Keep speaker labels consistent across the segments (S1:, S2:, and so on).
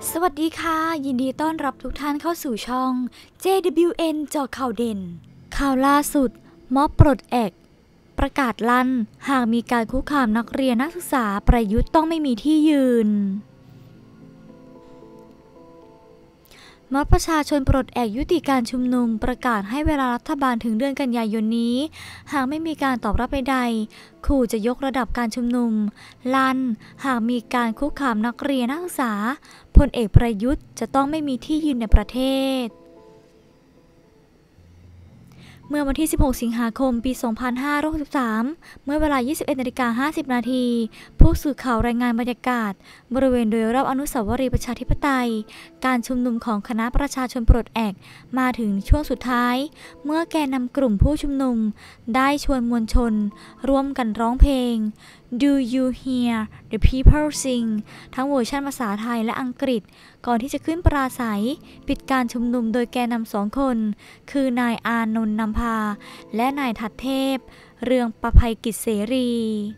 S1: สวัสดีค่ะยินดีต้อนรับทุกท่านเข้าสู่ช่อง JWN เจาะข่าวเด่นข่าวล่าสุดม็อบปลดแอกประกาศลั่นหากมีการคุกคามนักเรียนนักศึกษาประยุทธ์ต้องไม่มีที่ยืนม็อบประชาชนปลดแอกยุติการชุมนุมประกาศให้เวลารัฐบาลถึงเดือนกันยายนนี้หากไม่มีการตอบรับใดๆขู่จะยกระดับการชุมนุมลั่นหากมีการคุกคามนักเรียนนักศึกษาพลเอกประยุทธ์จะต้องไม่มีที่ยืนในประเทศเมื่อวันที่ 16 สิงหาคม ปี 2563 เมื่อเวลา 21:50 นาทีผู้สื่อข่าวรายงานบรรยากาศบริเวณโดยรอบอนุสาวรีย์ประชาธิปไตยการชุมนุมของคณะประชาชนปลดแอกมาถึงช่วงสุดท้ายเมื่อแกนนำกลุ่มผู้ชุมนุมได้ชวนมวลชนร่วมกันร้องเพลง Do you hear the people sing ทั้งเวอร์ชันภาษาไทยและอังกฤษก่อนที่จะขึ้นปราศรัยปิดการชุมนุมโดยแกนนำ2 คนคือนายอานนท์นำพาและนายทัศเทพเรืองประภัยกิจเสรี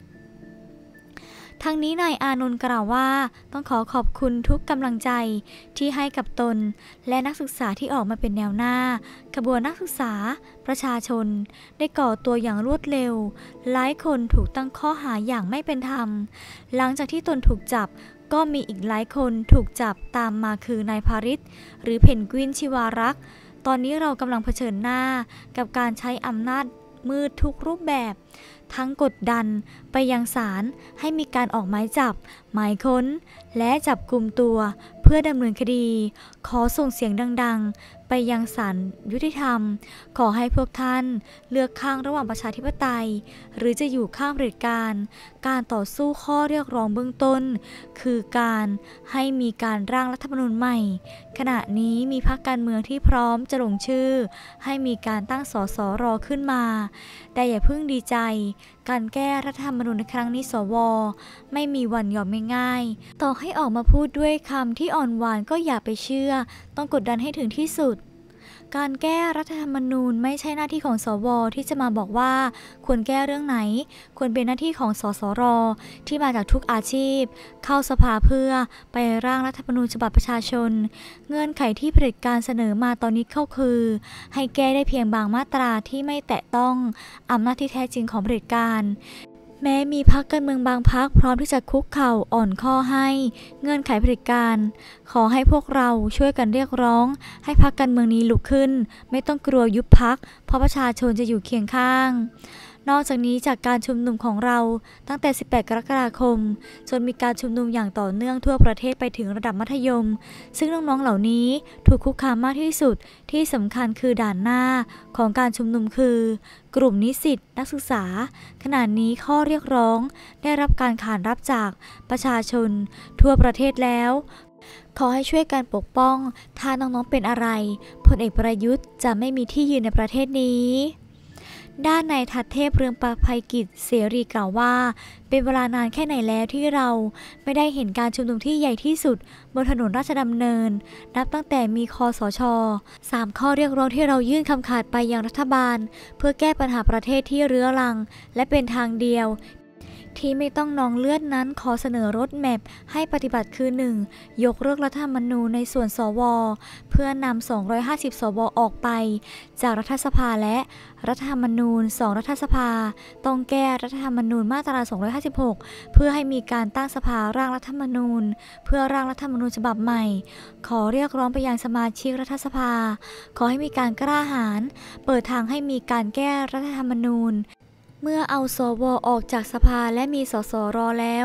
S1: ทั้งนี้นายอานนท์กล่าวว่าต้องขอบคุณทุกกำลังใจที่ให้กับตนและนักศึกษาที่ออกมาเป็นแนวหน้าขบวนนักศึกษาประชาชนได้ก่อตัวอย่างรวดเร็วหลายคนถูกตั้งข้อหาอย่างไม่เป็นธรรมหลังจากที่ตนถูกจับก็มีอีกหลายคนถูกจับตามมาคือนายภริษหรือเพนกวินชิวารักษ์ตอนนี้เรากำลังเผชิญหน้ากับการใช้อำนาจมืดทุกรูปแบบทั้งกดดันไปยังศาลให้มีการออกหมายจับหมายค้นและจับกุมตัวเพื่อดำเนินคดีขอส่งเสียงดังๆไปยังศาลยุติธรรมขอให้พวกท่านเลือกข้างระหว่างประชาธิปไตยหรือจะอยู่ข้างเผด็จการการต่อสู้ข้อเรียกร้องเบื้องต้นคือการให้มีการร่างรัฐธรรมนูญใหม่ขณะนี้มีพรรคการเมืองที่พร้อมจะลงชื่อให้มีการตั้งสสร.ขึ้นมาแต่อย่าเพิ่งดีใจการแก้รัฐธรรมนูญในครั้งนี้สว.ไม่มีวันยอมง่ายๆต่อให้ออกมาพูดด้วยคำที่อ่อนหวานก็อย่าไปเชื่อต้องกดดันให้ถึงที่สุดการแก้รัฐธรรมนูญไม่ใช่หน้าที่ของสว.ที่จะมาบอกว่าควรแก้เรื่องไหนควรเป็นหน้าที่ของสสร.ที่มาจากทุกอาชีพเข้าสภาเพื่อไปร่างรัฐธรรมนูญฉบับประชาชนเงื่อนไขที่เผด็จการเสนอมาตอนนี้ก็คือให้แก้ได้เพียงบางมาตราที่ไม่แตะต้องอำนาจที่แท้จริงของเผด็จการแม้มีพรรคการเมืองบางพรรคพร้อมที่จะคุกเข่าอ่อนข้อให้เงื่อนไขเผด็จการขอให้พวกเราช่วยกันเรียกร้องให้พรรคการเมืองนี้ลุกขึ้นไม่ต้องกลัวยุบพรรคเพราะประชาชนจะอยู่เคียงข้างนอกจากนี้จากการชุมนุมของเราตั้งแต่ 18 กรกฎาคมจนมีการชุมนุมอย่างต่อเนื่องทั่วประเทศไปถึงระดับมัธยมซึ่งน้องๆเหล่านี้ถูกคุกคามมากที่สุดที่สำคัญคือด่านหน้าของการชุมนุมคือกลุ่มนิสิตนักศึกษาขณะนี้ข้อเรียกร้องได้รับการขานรับจากประชาชนทั่วประเทศแล้วขอให้ช่วยกันปกป้องถ้าน้องๆเป็นอะไรพลเอกประยุทธ์จะไม่มีที่ยืนในประเทศนี้ด้านนายทัศเทพเรืองประภัยกิจเสรีกล่าวว่าเป็นเวลานานแค่ไหนแล้วที่เราไม่ได้เห็นการชุมนุมที่ใหญ่ที่สุดบนถนนราชดำเนินนับตั้งแต่มีคสช. 3 ข้อเรียกร้องที่เรายื่นคำขาดไปยังรัฐบาลเพื่อแก้ปัญหาประเทศที่เรื้อรังและเป็นทางเดียวที่ไม่ต้องนองเลือดนั้นขอเสนอรถแมพให้ปฏิบัติคือ 1. ยกเลิกรัฐธรรมนูญในส่วนสว.เพื่อนำ250 สว.ออกไปจากรัฐสภาและรัฐธรรมนูญ2รัฐสภาต้องแก้รัฐธรรมนูญมาตรา256เพื่อให้มีการตั้งสภาร่างรัฐธรรมนูญเพื่อร่างรัฐธรรมนูญฉบับใหม่ขอเรียกร้องไปยังสมาชิกรัฐสภาขอให้มีการกล้าหาญเปิดทางให้มีการแก้รัฐธรรมนูญเมื่อเอาสว.ออกจากสภาและมีสสร.แล้ว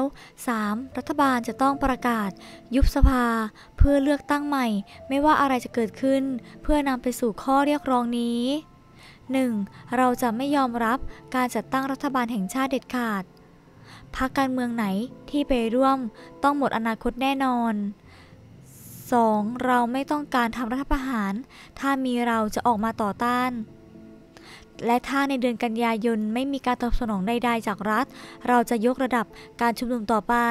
S1: 3. รัฐบาลจะต้องประกาศยุบสภาเพื่อเลือกตั้งใหม่ไม่ว่าอะไรจะเกิดขึ้นเพื่อนำไปสู่ข้อเรียกร้องนี้ 1. เราจะไม่ยอมรับการจัดตั้งรัฐบาลแห่งชาติเด็ดขาดพรรคการเมืองไหนที่ไปร่วมต้องหมดอนาคตแน่นอน 2. เราไม่ต้องการทำรัฐประหารถ้ามีเราจะออกมาต่อต้านและถ้าในเดือนกันยายนไม่มีการตอบสนองใดๆจากรัฐเราจะยกระดับการชุมนุมต่อไป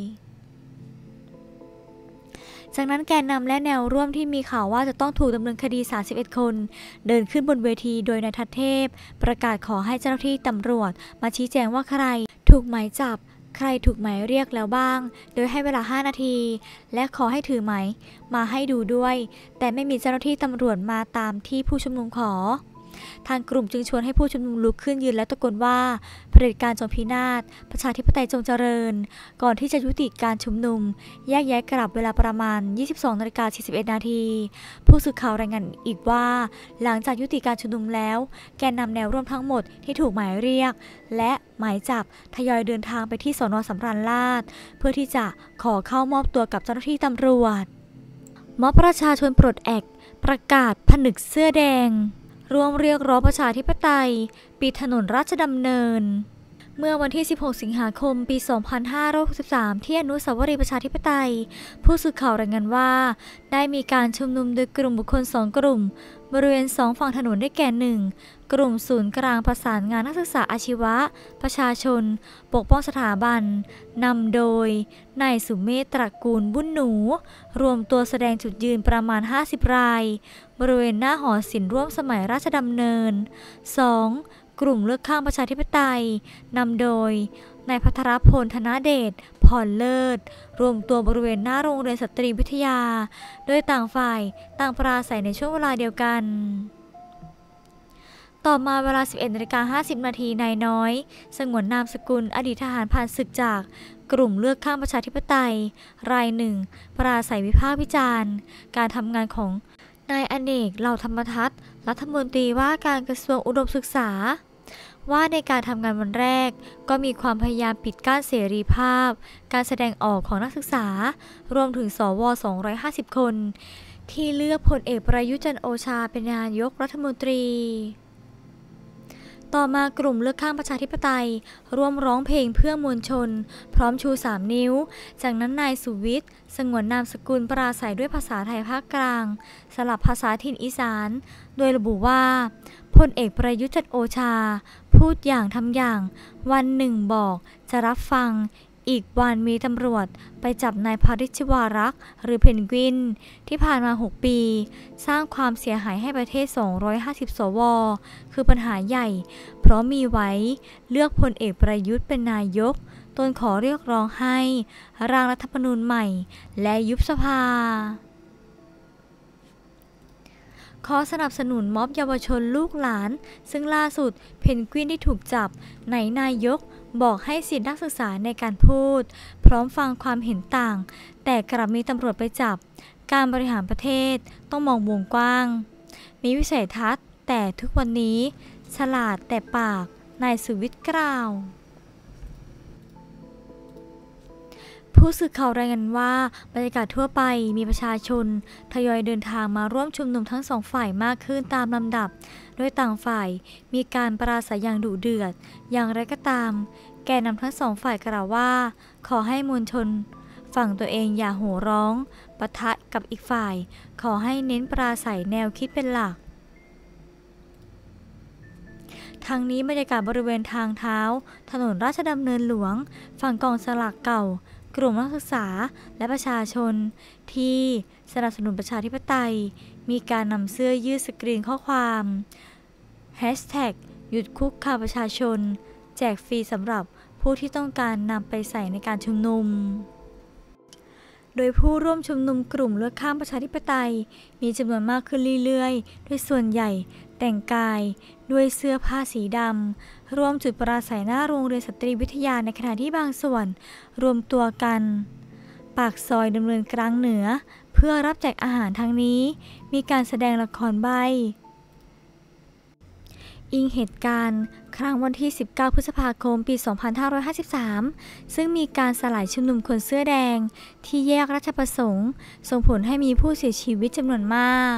S1: จากนั้นแกนนำและแนวร่วมที่มีข่าวว่าจะต้องถูกดำเนินคดี31 คนเดินขึ้นบนเวทีโดยนายทัศเทพประกาศขอให้เจ้าหน้าที่ตำรวจมาชี้แจงว่าใครถูกหมายจับใครถูกหมายเรียกแล้วบ้างโดยให้เวลา5 นาทีและขอให้ถือหมายมาให้ดูด้วยแต่ไม่มีเจ้าหน้าที่ตำรวจมาตามที่ผู้ชุมนุมขอทางกลุ่มจึงชวนให้ผู้ชุมนุมลุกขึ้นยืนและตะโกนว่าเผด็จการจงพินาศประชาธิปไตยจงเจริญก่อนที่จะยุติการชุมนุมแยกย้ายกลับเวลาประมาณ 22:41 นาทีผู้สื่อข่าวรายงานอีกว่าหลังจากยุติการชุมนุมแล้วแกนนำแนวร่วมทั้งหมดที่ถูกหมายเรียกและหมายจับทยอยเดินทางไปที่สน.สำราญราษฎร์เพื่อที่จะขอเข้ามอบตัวกับเจ้าหน้าที่ตำรวจม็อบประชาชนปลดแอกประกาศผนึกเสื้อแดงร่วมเรียกร้องประชาธิปไตยปิดถนนราชดำเนินเมื่อวันที่ 16 สิงหาคม ปี 2563 ที่อนุสาวรีย์ประชาธิปไตยผู้สื่อข่าวรายงานว่าได้มีการชุมนุมโดยกลุ่มบุคคล2 กลุ่มบริเวณ2 ฝั่งถนนได้แก่ 1. กลุ่มศูนย์กลางประสานงานนักศึกษาอาชีวะประชาชนปกป้องสถาบันนำโดยนายสุเมธ ตระกูลบุญหนูรวมตัวแสดงจุดยืนประมาณ 50 รายบริเวณหน้าหอศิลป์ร่วมสมัยราชดำเนิน 2. กลุ่มเลือกข้างประชาธิปไตยนำโดยนายภัทรพล ธนเดช พรเลิศรวมตัวบริเวณหน้าโรงเรียนสตรีวิทยาโดยต่างฝ่ายต่างปราศัยในช่วงเวลาเดียวกันต่อมาเวลา 11:50 นาทีนายน้อยสงวนนามสกุลอดีตทหารผ่านศึกจากกลุ่มเลือกข้างประชาธิปไตยรายหนึ่งปราศัยวิพากษ์วิจารณ์การทำงานของนายอเนก เหล่าธรรมทัศน์รัฐมนตรีว่าการกระทรวงอุดมศึกษาว่าในการทำงานวันแรกก็มีความพยายามปิดกั้นเสรีภาพการแสดงออกของนักศึกษารวมถึงสว250 คนที่เลือกพลเอกประยุทธ์จันทร์โอชาเป็นนายกรัฐมนตรีต่อมากลุ่มเลือกข้างประชาธิปไตยร่วมร้องเพลงเพื่อมวลชนพร้อมชู3 นิ้วจากนั้นนายสุวิทย์สงวนนามสกุลปราศัยด้วยภาษาไทยภาคกลางสลับภาษาถิ่นอีสานโดยระบุว่าพลเอกประยุทธ์จันทร์โอชาพูดอย่างทำอย่างวันหนึ่งบอกจะรับฟังอีกวันมีตำรวจไปจับนายพาริช ชิวารักษ์หรือเพนกวินที่ผ่านมา6 ปีสร้างความเสียหายให้ประเทศ250 สวคือปัญหาใหญ่เพราะมีไว้เลือกพลเอกประยุทธ์เป็นนายกตนขอเรียกร้องให้ร่างรัฐธรรมนูญใหม่และยุบสภาขอสนับสนุนม็อบเยาวชนลูกหลานซึ่งล่าสุดเพนกวินที่ถูกจับไหนนายกบอกให้สิทธินักศึกษาในการพูดพร้อมฟังความเห็นต่างแต่กลับมีตำรวจไปจับการบริหารประเทศต้องมองวงกว้างมีวิสัยทัศน์แต่ทุกวันนี้ฉลาดแต่ปากนายสุวิทย์กล่าวผู้สื่อข่าวรายงานว่าบรรยากาศทั่วไปมีประชาชนทยอยเดินทางมาร่วมชุมนุมทั้ง2 ฝ่ายมากขึ้นตามลำดับโดยต่างฝ่ายมีการปราศัยอย่างดุเดือดอย่างไรก็ตามแกนนำทั้ง2 ฝ่ายกล่าวว่าขอให้มวลชนฝั่งตัวเองอย่าโห่ร้องปะทะกับอีกฝ่ายขอให้เน้นปราศัยแนวคิดเป็นหลักทางนี้บรรยากาศบริเวณทางเท้าถนนราชดำเนินหลวงฝั่งกองสลากเก่ากลุ่มนักศึกษาและประชาชนที่สนับสนุนประชาธิปไตยมีการนำเสื้อยืดสกรีนข้อความหยุดคุกคามประชาชนแจกฟรีสำหรับผู้ที่ต้องการนำไปใส่ในการชุมนุมโดยผู้ร่วมชุมนุมกลุ่มเลือกข้างประชาธิปไตยมีจำนวนมากขึ้นเรื่อยๆโดยส่วนใหญ่แต่งกายด้วยเสื้อผ้าสีดำร่วมจุดปราศัยหน้าโรงเรียนสตรีวิทยาในขณะที่บางส่วนรวมตัวกันปากซอยดำเนินกลางเหนือเพื่อรับแจกอาหารทั้งนี้มีการแสดงละครใบอิงเหตุการณ์ครั้งวันที่ 19 พฤษภาคม ปี 2553 ซึ่งมีการสลายชุมนุมคนเสื้อแดงที่แยกราชประสงค์ส่งผลให้มีผู้เสียชีวิตจำนวนมาก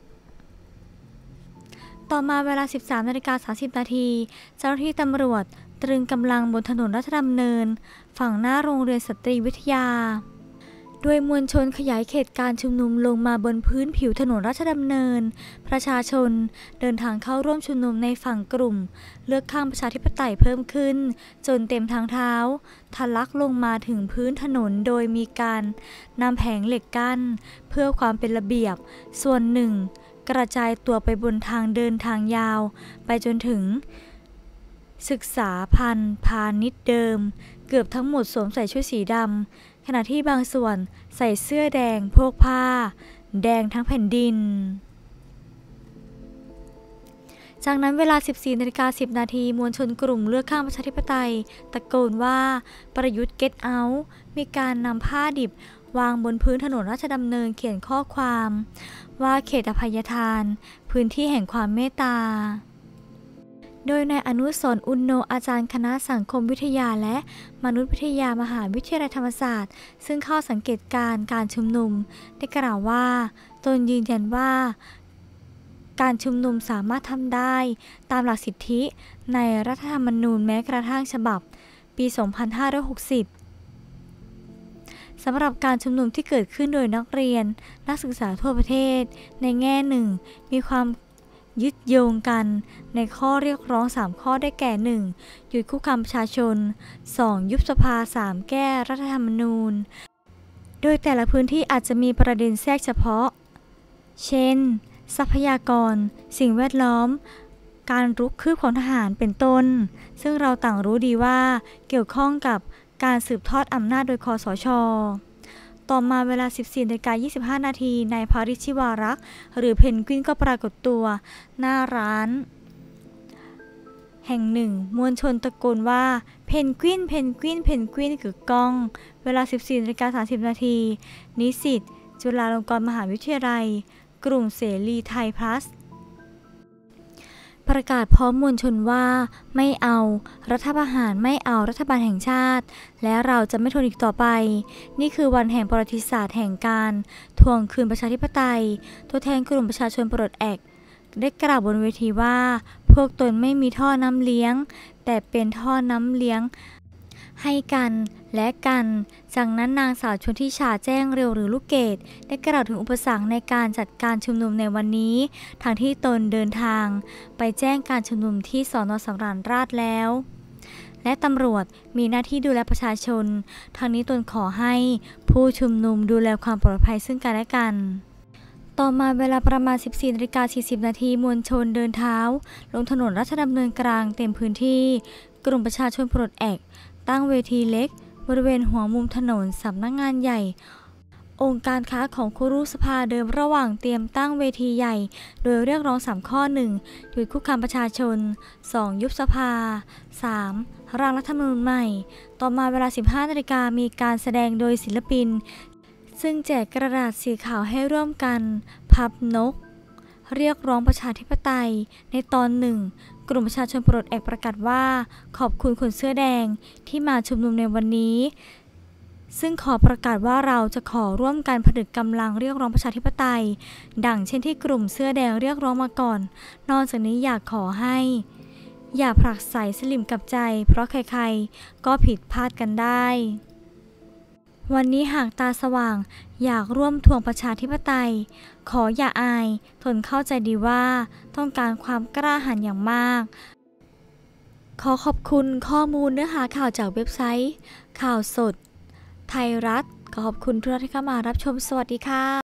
S1: ต่อมาเวลา 13:30 นาทีเจ้าหน้าที่ตำรวจตรึงกำลังบนถนนราชดำเนินฝั่งหน้าโรงเรียนสตรีวิทยาโดยมวลชนขยายเขตการชุมนุมลงมาบนพื้นผิวถนนราชดำเนินประชาชนเดินทางเข้าร่วมชุมนุมในฝั่งกลุ่มเลือกข้างประชาธิปไตยเพิ่มขึ้นจนเต็มทางเท้าทะลักลงมาถึงพื้นถนนโดยมีการนำแผงเหล็กกั้นเพื่อความเป็นระเบียบส่วนหนึ่งกระจายตัวไปบนทางเดินทางยาวไปจนถึงศึกษาพันธ์พาณิชย์เดิมเกือบทั้งหมดสวมใส่ชุดสีดำขณะที่บางส่วนใส่เสื้อแดงโพกผ้าแดงทั้งแผ่นดินจากนั้นเวลา 14:10 นาทีมวลชนกลุ่มเลือกข้างประชาธิปไตยตะโกนว่าประยุทธ์ Get Out มีการนำผ้าดิบวางบนพื้นถนนราชดำเนินเขียนข้อความว่าเขตอภัยทานพื้นที่แห่งความเมตตาโดยนายอนุสรณ์ อุณโณอาจารย์คณะสังคมวิทยาและมนุษยวิทยามหาวิทยาลัยธรรมศาสตร์ซึ่งเข้าสังเกตการชุมนุมได้กล่าวว่าตนยืนยันว่าการชุมนุมสามารถทำได้ตามหลักสิทธิในรัฐธรรมนูญแม้กระทั่งฉบับปี 2560 สำหรับการชุมนุมที่เกิดขึ้นโดยนักเรียนนักศึกษาทั่วประเทศในแง่หนึ่งมีความยึดโยงกันในข้อเรียกร้อง3ข้อได้แก่ 1. หยุดคุกคามประชาชน 2. ยุบสภา 3. แก้รัฐธรรมนูญโดยแต่ละพื้นที่อาจจะมีประเด็นแทรกเฉพาะเช่นทรัพยากรสิ่งแวดล้อมการรุกคืบของทหารเป็นต้นซึ่งเราต่างรู้ดีว่าเกี่ยวข้องกับการสืบทอดอำนาจโดยคสช.ต่อมาเวลา 14:25 นาทีนายภาริช ชิวารักษ์หรือเพนกวินก็ปรากฏตัวหน้าร้านแห่งหนึ่งมวลชนตะโกนว่าเพนกวินเพนกวินเพนกวินคือกล้องเวลา 14:30 นาทีนิสิตจุฬาลงกรณ์มหาวิทยาลัยกลุ่มเสรีไทยพลัสประกาศพร้อมมวลชนว่าไม่เอารัฐประหารไม่เอารัฐบาลแห่งชาติและเราจะไม่ทนอีกต่อไปนี่คือวันแห่งประวัติศาสตร์แห่งการทวงคืนประชาธิปไตยตัวแทนกลุ่มประชาชนปลดแอกได้กล่าวบนเวทีว่าพวกตนไม่มีท่อน้ำเลี้ยงแต่เป็นท่อน้ำเลี้ยงให้กันและกันจากนั้นนางสาวชนทิชาแจ้งเร็วหรือลูกเกดได้กล่าวถึงอุปสรรคในการจัดการชุมนุมในวันนี้ทางที่ตนเดินทางไปแจ้งการชุมนุมที่สน.สำราญราษฎร์แล้วและตำรวจมีหน้าที่ดูแลประชาชนทางนี้ตนขอให้ผู้ชุมนุมดูแลความปลอดภัยซึ่งกันและกันต่อมาเวลาประมาณ 14:40 นาทีมวลชนเดินเท้าลงถนนราชดำเนินกลางเต็มพื้นที่กลุ่มประชาชนปลดแอกตั้งเวทีเล็กบริเวณหัวมุมถนนสำนักงานใหญ่องค์การค้าของครุสภาเดิมระหว่างเตรียมตั้งเวทีใหญ่โดยเรียกร้อง3ข้อ 1. หยุดคุกคามประชาชน 2. ยุบสภา 3. ร่างรัฐธรรมนูญใหม่ต่อมาเวลา 15 นาฬิกามีการแสดงโดยศิลปินซึ่งแจกกระดาษสีขาวให้ร่วมกันพับนกเรียกร้องประชาธิปไตยในตอนหนึ่งกลุ่มประชาชนปลดแอกประกาศว่าขอบคุณคนเสื้อแดงที่มาชุมนุมในวันนี้ซึ่งขอประกาศว่าเราจะขอร่วมกันผนึกกำลังเรียกร้องประชาธิปไตยดังเช่นที่กลุ่มเสื้อแดงเรียกร้องมาก่อนนอกจากนี้อยากขอให้อย่าผลักไสสลิ่มกับใจเพราะใครๆก็ผิดพลาดกันได้วันนี้หากตาสว่างอยากร่วมทวงประชาธิปไตยขออย่าอายทนเข้าใจดีว่าต้องการความกล้าหาญอย่างมากขอขอบคุณข้อมูลเนื้อหาข่าวจากเว็บไซต์ข่าวสดไทยรัฐขอขอบคุณทุกท่านที่เข้ามารับชมสวัสดีค่ะ